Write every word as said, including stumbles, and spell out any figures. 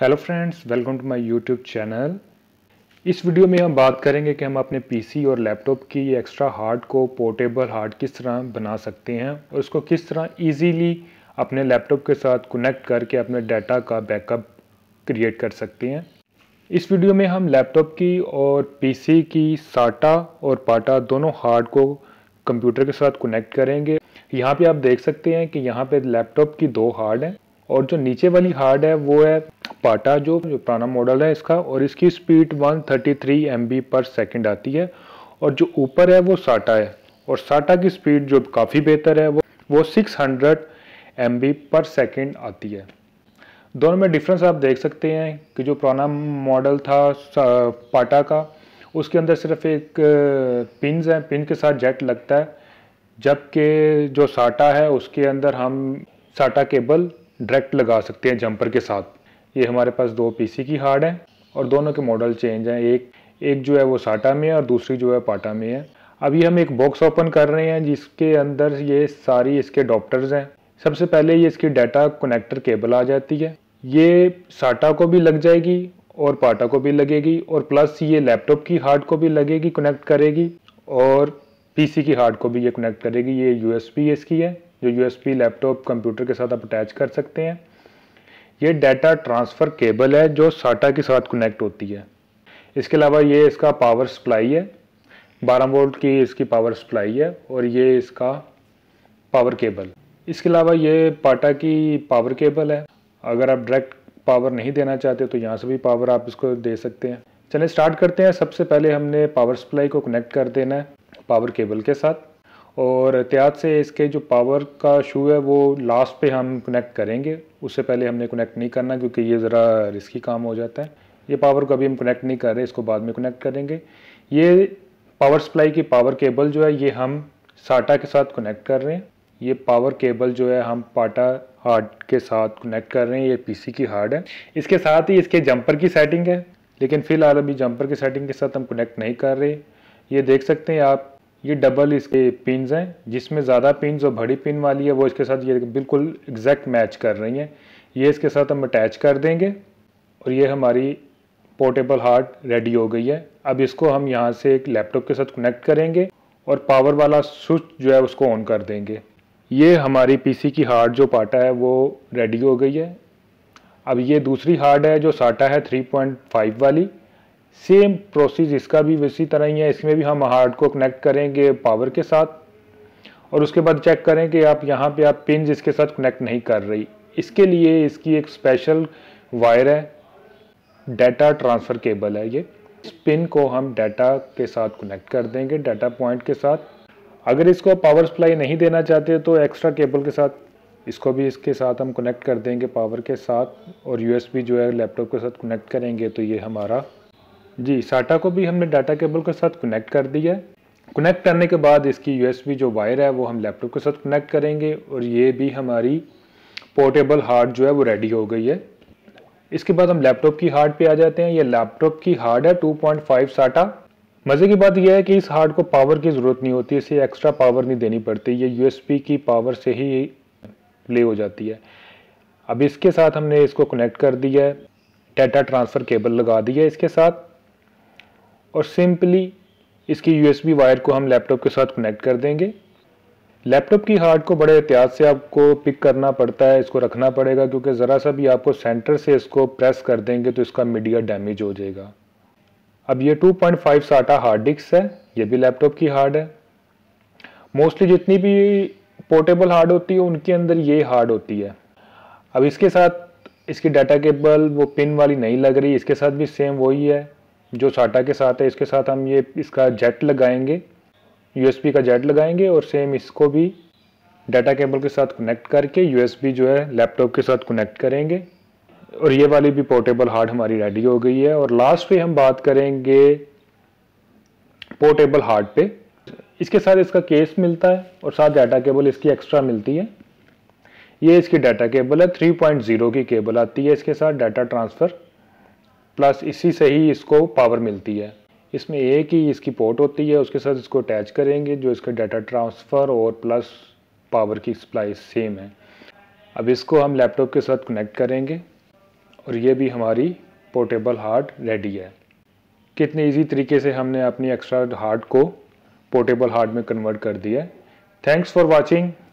Hello friends, welcome to my YouTube channel. इस video में हम बात करेंगे कि हम अपने पीसी और लैपटॉप की एक्स्ट्रा हार्ड को पोर्टेबल हार्ड किस तरह बना सकते हैं और उसको किस तरह इजीली अपने लैपटॉप के साथ कनेक्ट करके अपने डाटा का बैकअप क्रिएट कर सकते हैं। इस वीडियो में हम लैपटॉप की और पीसी की साटा और पाटा दोनों हार्ड को कंप्यूटर के साथ कनेक्ट करेंगे। यहाँ पे आप देख सकते हैं कि यहाँ पे लैपटॉप की दो हार्ड हैं और जो नीचे वाली हार्ड है वो है पाटा, जो जो पुराना मॉडल है इसका, और इसकी स्पीड एक सौ तैंतीस एम बी पर सेकंड आती है। और जो ऊपर है वो साटा है और साटा की स्पीड जो काफ़ी बेहतर है वो वो छह सौ एम बी पर सेकंड आती है। दोनों में डिफरेंस आप देख सकते हैं कि जो पुराना मॉडल था पाटा का, उसके अंदर सिर्फ एक पिन्स है, पिन के साथ जेट लगता है, जबकि जो साटा है उसके अंदर हम साटा केबल डायरेक्ट लगा सकते हैं जंपर के साथ। ये हमारे पास दो पीसी की हार्ड है और दोनों के मॉडल चेंज हैं। एक एक जो है वो साटा में है और दूसरी जो है पाटा में है। अभी हम एक बॉक्स ओपन कर रहे हैं जिसके अंदर ये सारी इसके अडॉप्टर्स हैं। सबसे पहले ये इसकी डाटा कनेक्टर केबल आ जाती है। ये साटा को भी लग जाएगी और पाटा को भी लगेगी और प्लस ये लैपटॉप की हार्ड को भी लगेगी, कनेक्ट करेगी, और पीसी की हार्ड को भी ये कनेक्ट करेगी। ये यूएसबी इसकी है, जो यूएसबी लैपटॉप कंप्यूटर के साथ आप अटैच कर सकते हैं। ये डाटा ट्रांसफ़र केबल है जो साटा के साथ कनेक्ट होती है। इसके अलावा ये इसका पावर सप्लाई है, बारह वोल्ट की इसकी पावर सप्लाई है, और ये इसका पावर केबल। इसके अलावा ये पाटा की पावर केबल है। अगर आप डायरेक्ट पावर नहीं देना चाहते तो यहाँ से भी पावर आप इसको दे सकते हैं। चलिए स्टार्ट करते हैं। सबसे पहले हमने पावर सप्लाई को कनेक्ट कर देना है पावर केबल के साथ, और एहतियात से इसके जो पावर का शू है वो लास्ट पे हम कनेक्ट करेंगे। उससे पहले हमने कनेक्ट नहीं करना क्योंकि ये ज़रा रिस्की काम हो जाता है। ये पावर को अभी हम कनेक्ट नहीं कर रहे, इसको बाद में कनेक्ट करेंगे। ये पावर सप्लाई की पावर केबल जो है ये हम साटा के साथ कनेक्ट कर रहे हैं। ये पावर केबल जो है हम पाटा हार्ड के साथ कनेक्ट कर रहे हैं। ये पीसी की हार्ड है। इसके साथ ही इसके जंपर की सेटिंग है, लेकिन फ़िलहाल अभी जंपर की सेटिंग के साथ हम कनेक्ट नहीं कर रहे। ये देख सकते हैं आप, ये डबल इसके पिन्स हैं, जिसमें ज़्यादा पिन्स और बड़ी पिन वाली है वो इसके साथ ये बिल्कुल एग्जैक्ट मैच कर रही हैं। ये इसके साथ हम अटैच कर देंगे और ये हमारी पोर्टेबल हार्ड रेडी हो गई है। अब इसको हम यहाँ से एक लैपटॉप के साथ कनेक्ट करेंगे और पावर वाला स्विच जो है उसको ऑन कर देंगे। ये हमारी पीसी की हार्ड जो पाटा है वो रेडी हो गई है। अब ये दूसरी हार्ड है जो साटा है थ्री पॉइंट फाइव वाली। सेम प्रोसेस इसका भी इसी तरह ही है। इसमें भी हम हार्ड को कनेक्ट करेंगे पावर के साथ और उसके बाद चेक करें कि आप यहाँ पे आप पिन इसके साथ कनेक्ट नहीं कर रही। इसके लिए इसकी एक स्पेशल वायर है, डाटा ट्रांसफ़र केबल है ये। इस पिन को हम डाटा के साथ कनेक्ट कर देंगे, डाटा पॉइंट के साथ। अगर इसको पावर सप्लाई नहीं देना चाहते तो एक्स्ट्रा केबल के साथ इसको भी इसके साथ हम कनेक्ट कर देंगे पावर के साथ, और यूएसबी जो है लैपटॉप के साथ कनेक्ट करेंगे तो ये हमारा जी साटा को भी हमने डाटा केबल के साथ कनेक्ट कर दिया है। कनेक्ट करने के बाद इसकी यूएसबी जो वायर है वो हम लैपटॉप के साथ कनेक्ट करेंगे और ये भी हमारी पोर्टेबल हार्ड जो है वो रेडी हो गई है। इसके बाद हम लैपटॉप की हार्ड पे आ जाते हैं। ये लैपटॉप की हार्ड है टू पॉइंट फाइव साटा। मज़े की बात यह है कि इस हार्ड को पावर की ज़रूरत नहीं होती, इसे एक्स्ट्रा पावर नहीं देनी पड़ती, ये यूएसबी की पावर से ही प्ले हो जाती है। अब इसके साथ हमने इसको कनेक्ट कर दिया है, डाटा ट्रांसफ़र केबल लगा दी है इसके साथ, और सिंपली इसकी यूएसबी वायर को हम लैपटॉप के साथ कनेक्ट कर देंगे। लैपटॉप की हार्ड को बड़े एहतियात से आपको पिक करना पड़ता है, इसको रखना पड़ेगा, क्योंकि ज़रा सा भी आपको सेंटर से इसको प्रेस कर देंगे तो इसका मीडिया डैमेज हो जाएगा। अब ये two point five SATA hard disk है, ये भी लैपटॉप की हार्ड है। मोस्टली जितनी भी पोर्टेबल हार्ड होती है उनके अंदर ये हार्ड होती है। अब इसके साथ इसकी डाटा केबल वो पिन वाली नहीं लग रही, इसके साथ भी सेम वही है जो साटा के साथ है। इसके साथ हम ये इसका जेट लगाएंगे, यूएसबी का जेट लगाएंगे, और सेम इसको भी डाटा केबल के साथ कनेक्ट करके यूएसबी जो है लैपटॉप के साथ कनेक्ट करेंगे, और ये वाली भी पोर्टेबल हार्ड हमारी रेडी हो गई है। और लास्ट पे हम बात करेंगे पोर्टेबल हार्ड पे। इसके साथ इसका केस मिलता है और साथ डाटा केबल इसकी एक्स्ट्रा मिलती है। ये इसकी डाटा केबल है, थ्री पॉइंट ज़ीरो की केबल आती है इसके साथ, डाटा ट्रांसफ़र, प्लस इसी से ही इसको पावर मिलती है। इसमें एक ही इसकी पोर्ट होती है, उसके साथ इसको अटैच करेंगे जो इसका डाटा ट्रांसफ़र और प्लस पावर की सप्लाई सेम है। अब इसको हम लैपटॉप के साथ कनेक्ट करेंगे और ये भी हमारी पोर्टेबल हार्ड रेडी है। कितने इजी तरीके से हमने अपनी एक्स्ट्रा हार्ड को पोर्टेबल हार्ड में कन्वर्ट कर दिया है। Thanks for watching.